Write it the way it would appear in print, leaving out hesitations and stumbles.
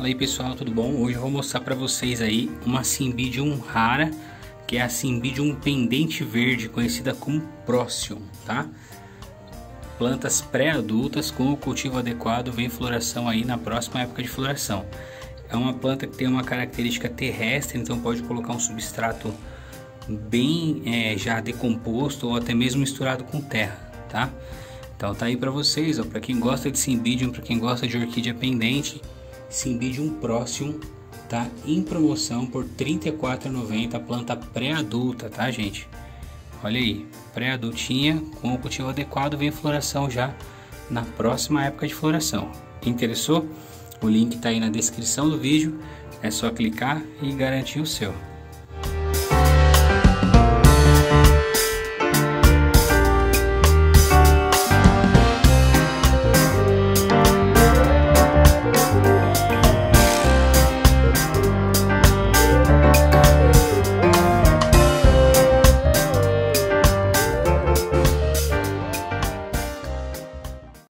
Fala aí pessoal, tudo bom? Hoje eu vou mostrar para vocês aí uma Cymbidium rara, que é a Cymbidium pendente verde, conhecida como Procyon, tá? Plantas pré-adultas com o cultivo adequado, vem floração aí na próxima época de floração. É uma planta que tem uma característica terrestre, então pode colocar um substrato bem já decomposto ou até mesmo misturado com terra, tá? Então tá aí para vocês, para quem gosta de Cymbidium, para quem gosta de orquídea pendente, Cymbidium Procyon tá em promoção por R$ 34,90, planta pré-adulta, tá gente? Olha aí, pré-adultinha com o cultivo adequado, vem floração já na próxima época de floração. Interessou? O link tá aí na descrição do vídeo, é só clicar e garantir o seu.